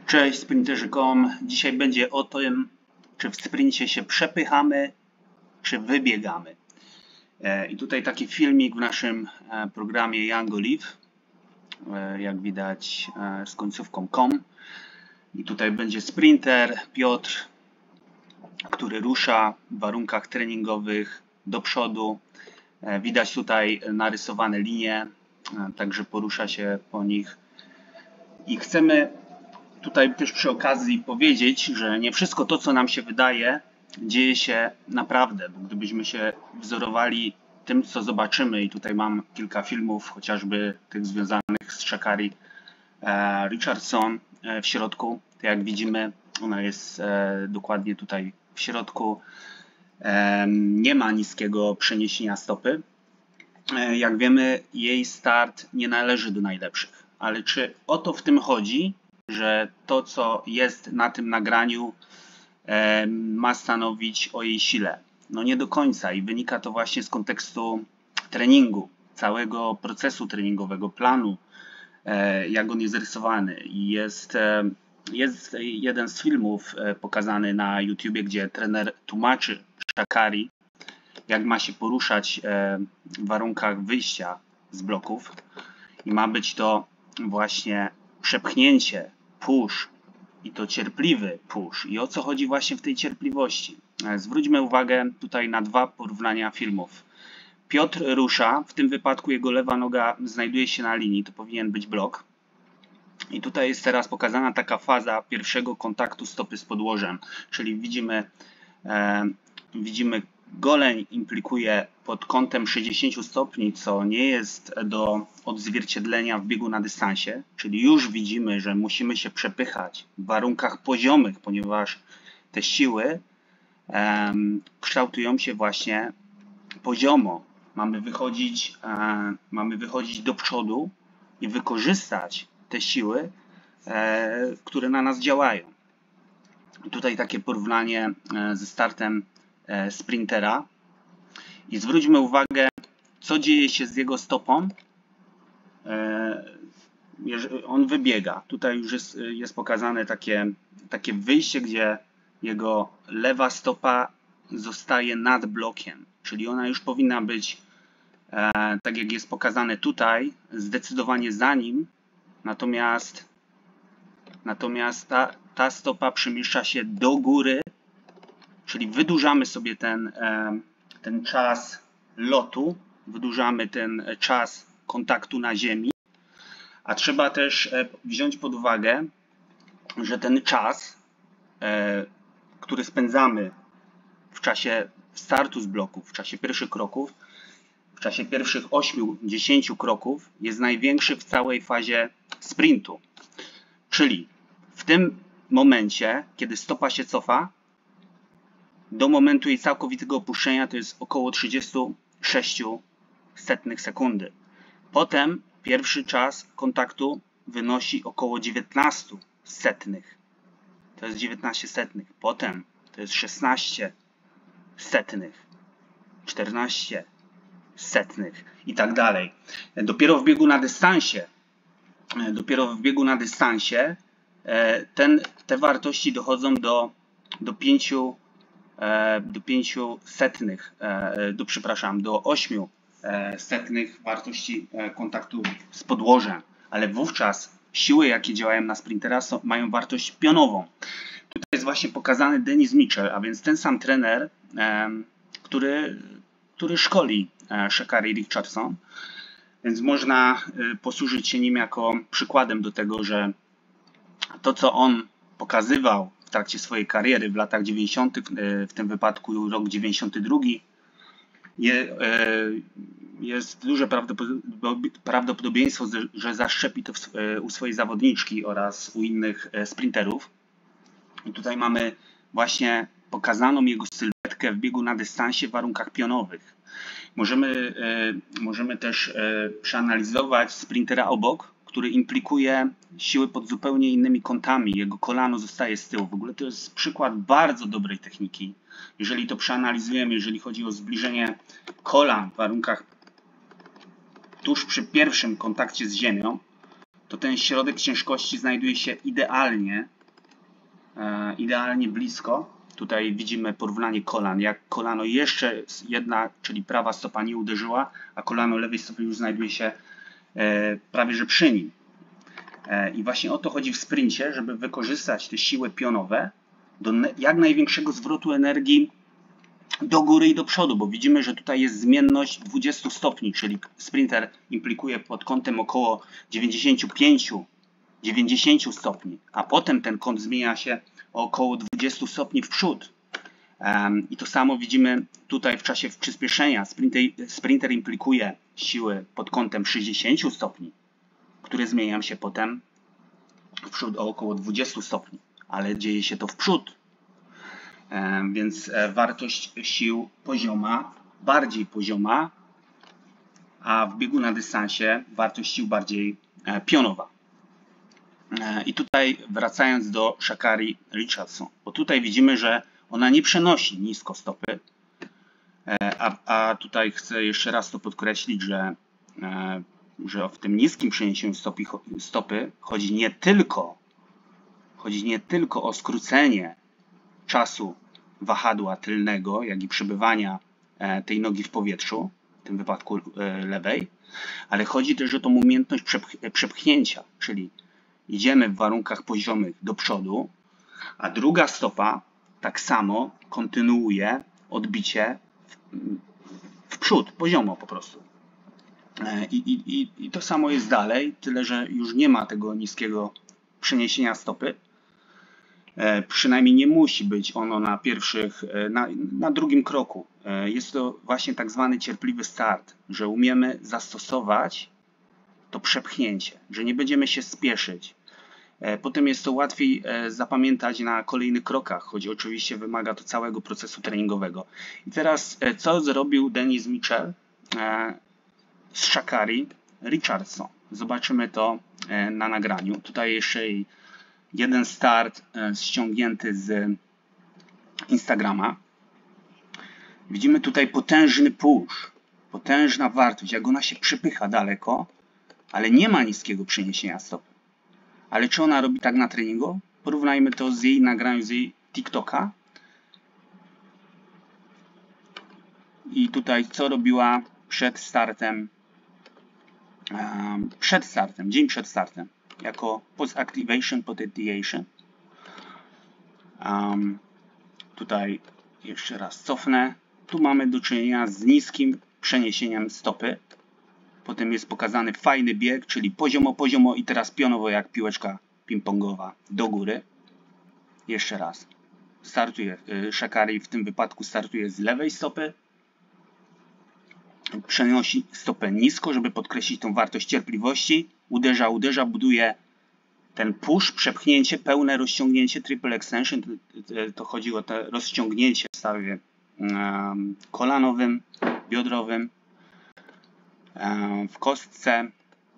Cześć sprinterzy.com. Dzisiaj będzie o tym, czy w sprincie się przepychamy, czy wybiegamy. I tutaj taki filmik w naszym programie Yango Live, jak widać z końcówką com. I tutaj będzie sprinter Piotr, który rusza w warunkach treningowych do przodu. Widać tutaj narysowane linie, także porusza się po nich. I chcemy tutaj też przy okazji powiedzieć, że nie wszystko to, co nam się wydaje, dzieje się naprawdę, bo gdybyśmy się wzorowali tym, co zobaczymy, i tutaj mam kilka filmów, chociażby tych związanych z Sha'Carri Richardson w środku, to jak widzimy, ona jest dokładnie tutaj w środku, nie ma niskiego przeniesienia stopy. Jak wiemy, jej start nie należy do najlepszych, ale czy o to w tym chodzi, że to, co jest na tym nagraniu, ma stanowić o jej sile? No nie do końca i wynika to właśnie z kontekstu treningu, całego procesu treningowego, planu, jak on jest rysowany. I jest jeden z filmów pokazany na YouTubie, gdzie trener tłumaczy Sha'Carri, jak ma się poruszać w warunkach wyjścia z bloków i ma być to właśnie przepchnięcie, push i to cierpliwy push. I o co chodzi właśnie w tej cierpliwości? Zwróćmy uwagę tutaj na dwa porównania filmów. Piotr rusza, w tym wypadku jego lewa noga znajduje się na linii, to powinien być blok. I tutaj jest teraz pokazana taka faza pierwszego kontaktu stopy z podłożem, czyli widzimy goleń implikuje pod kątem 60 stopni, co nie jest do odzwierciedlenia w biegu na dystansie, czyli już widzimy, że musimy się przepychać w warunkach poziomych, ponieważ te siły kształtują się właśnie poziomo. Mamy wychodzić do przodu i wykorzystać te siły, które na nas działają. Tutaj takie porównanie ze startem sprintera i zwróćmy uwagę, co dzieje się z jego stopą. On wybiega. Tutaj już jest pokazane takie wyjście, gdzie jego lewa stopa zostaje nad blokiem, czyli ona już powinna być, tak jak jest pokazane tutaj, zdecydowanie za nim, natomiast ta stopa przemieszcza się do góry, czyli wydłużamy sobie ten czas lotu, wydłużamy ten czas kontaktu na ziemi, a trzeba też wziąć pod uwagę, że ten czas, który spędzamy w czasie startu z bloków, w czasie pierwszych kroków, w czasie pierwszych 8-10 kroków jest największy w całej fazie sprintu. Czyli w tym momencie, kiedy stopa się cofa, do momentu jej całkowitego opuszczenia to jest około 36 setnych sekundy. Potem pierwszy czas kontaktu wynosi około 19 setnych. To jest 19 setnych. Potem to jest 16 setnych, 14 setnych i tak dalej. Dopiero w biegu na dystansie te wartości dochodzą do 8 setnych wartości kontaktu z podłożem, ale wówczas siły, jakie działają na sprintera, mają wartość pionową. Tutaj jest właśnie pokazany Dennis Mitchell, a więc ten sam trener, który szkoli Sha'Carri Richardson, więc można posłużyć się nim jako przykładem do tego, że to, co on pokazywał w trakcie swojej kariery w latach 90., w tym wypadku rok 92, jest duże prawdopodobieństwo, że zaszczepi to u swojej zawodniczki oraz u innych sprinterów. I tutaj mamy właśnie pokazaną jego sylwetkę w biegu na dystansie w warunkach pionowych. Możemy też przeanalizować sprintera obok, który implikuje siły pod zupełnie innymi kątami. Jego kolano zostaje z tyłu. W ogóle to jest przykład bardzo dobrej techniki. Jeżeli to przeanalizujemy, jeżeli chodzi o zbliżenie kolan w warunkach tuż przy pierwszym kontakcie z ziemią, to ten środek ciężkości znajduje się idealnie idealnie blisko. Tutaj widzimy porównanie kolan, jak kolano jeszcze jedna, czyli prawa stopa nie uderzyła, a kolano lewej stopy już znajduje się prawie że przy nim. I właśnie o to chodzi w sprincie, żeby wykorzystać te siły pionowe do jak największego zwrotu energii do góry i do przodu, bo widzimy, że tutaj jest zmienność 20 stopni, czyli sprinter implikuje pod kątem około 95-90 stopni, a potem ten kąt zmienia się o około 20 stopni w przód. I to samo widzimy tutaj w czasie przyspieszenia. Sprinter implikuje siły pod kątem 60 stopni, które zmieniają się potem w przód o około 20 stopni, ale dzieje się to w przód. Więc wartość sił pozioma, bardziej pozioma, a w biegu na dystansie wartość sił bardziej pionowa. I tutaj wracając do Sha'Carri Richardson, bo tutaj widzimy, że ona nie przenosi nisko stopy, a tutaj chcę jeszcze raz to podkreślić, że w tym niskim przeniesieniu stopy chodzi nie tylko o skrócenie czasu wahadła tylnego, jak i przebywania tej nogi w powietrzu, w tym wypadku lewej, ale chodzi też o tą umiejętność przepchnięcia, czyli idziemy w warunkach poziomych do przodu, a druga stopa tak samo kontynuuje odbicie w przód, poziomo po prostu. I to samo jest dalej, tyle że już nie ma tego niskiego przeniesienia stopy. Przynajmniej nie musi być ono na drugim kroku. Jest to właśnie tak zwany cierpliwy start, że umiemy zastosować to przepchnięcie, że nie będziemy się spieszyć. Potem jest to łatwiej zapamiętać na kolejnych krokach, choć oczywiście wymaga to całego procesu treningowego. I teraz co zrobił Dennis Mitchell z Sha'Carri Richardson? Zobaczymy to na nagraniu. Tutaj jeszcze jeden start ściągnięty z Instagrama. Widzimy tutaj potężny push, potężna wartość, jak ona się przepycha daleko, ale nie ma niskiego przeniesienia stopy. Ale czy ona robi tak na treningu? Porównajmy to z jej nagraniem z jej TikToka. I tutaj co robiła przed startem, dzień przed startem, jako post-activation, post-activation. Tutaj jeszcze raz cofnę. Tu mamy do czynienia z niskim przeniesieniem stopy. Potem jest pokazany fajny bieg, czyli poziomo i teraz pionowo jak piłeczka ping-pongowa do góry. Jeszcze raz. Startuje Sha'Carri, w tym wypadku startuje z lewej stopy. Przenosi stopę nisko, żeby podkreślić tą wartość cierpliwości. Uderza, buduje ten push, przepchnięcie, pełne rozciągnięcie, triple extension. To chodzi o to rozciągnięcie w stawie kolanowym, biodrowym, w kostce.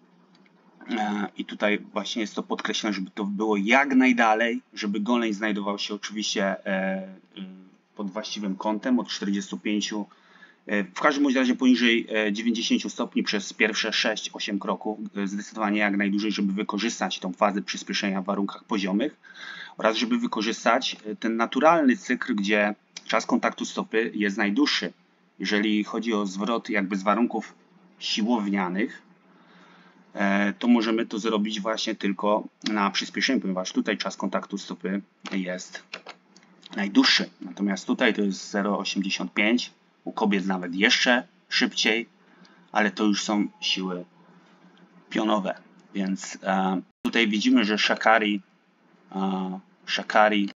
I tutaj właśnie jest to podkreślone, żeby to było jak najdalej, żeby goleń znajdował się oczywiście pod właściwym kątem od 45, w każdym razie poniżej 90 stopni przez pierwsze 6-8 kroków, zdecydowanie jak najdłużej, żeby wykorzystać tą fazę przyspieszenia w warunkach poziomych oraz żeby wykorzystać ten naturalny cykl, gdzie czas kontaktu stopy jest najdłuższy. Jeżeli chodzi o zwrot jakby z warunków siłownianych, to możemy to zrobić właśnie tylko na przyspieszeniu, ponieważ tutaj czas kontaktu stopy jest najdłuższy. Natomiast tutaj to jest 0,85, u kobiet nawet jeszcze szybciej, ale to już są siły pionowe. Więc tutaj widzimy, że Sha'Carri